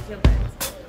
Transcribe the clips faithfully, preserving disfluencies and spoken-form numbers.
feel good.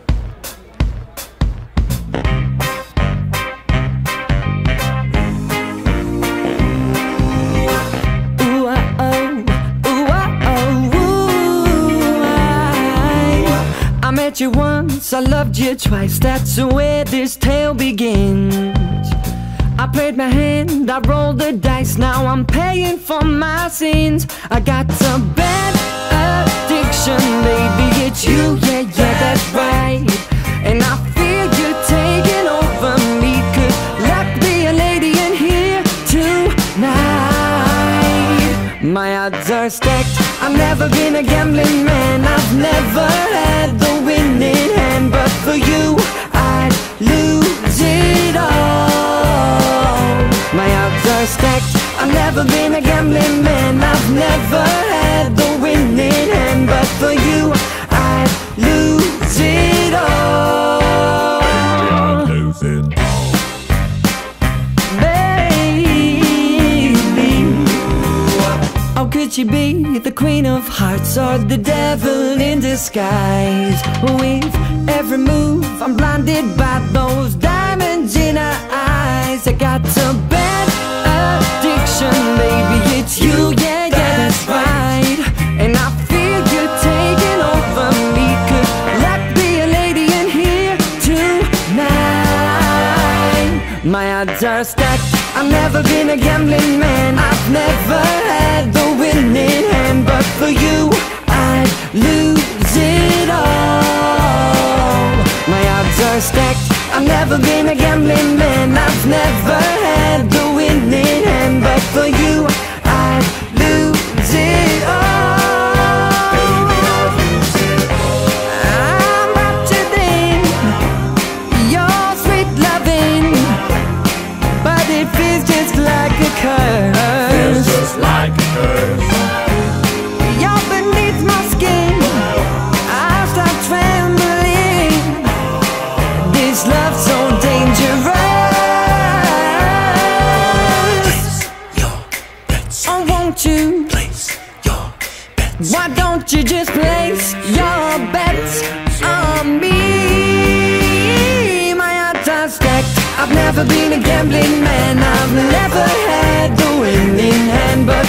I met you once, I loved you twice. That's where this tale begins. I played my hand, I rolled the dice. Now I'm paying for my sins. I got a bad addiction, baby, it's you. Yeah, yeah, that's right. And I feel you taking over me. Could luck be a lady in here tonight? My odds are stacked, I've never been a gambling man. I've never had the winning hand, but for you, I'd lose it all. My odds are stacked, I've never been a gambling man. I've never had the winning hand, but for you, I'd lose it all. I'd lose it all. How could she be the queen of hearts or the devil in disguise? With every move I'm blinded by those diamonds in her eyes. I got a bad addiction, baby, it's you. Yeah, yeah, that's right. And I feel you taking over me. Could that be a lady in here tonight? My odds are stacked, I've never been a gambling man. I've never had the winning hand, but for you, I'd lose it all. My odds are stacked, I've never been a gambling man. I've never had the winning hand, but for you, I'd lose it all. Baby, I'd lose it all. I'm raptured in your sweet loving, but it feels just like a curse. Feels just like a curse. You're beneath my skin, I start trembling. This love's so dangerous. Place your bets. Oh, won't you? Place your bets. Why don't you just place your bets on me? My odds are stacked, I've never been a gambling man. I've never had the winning hand, but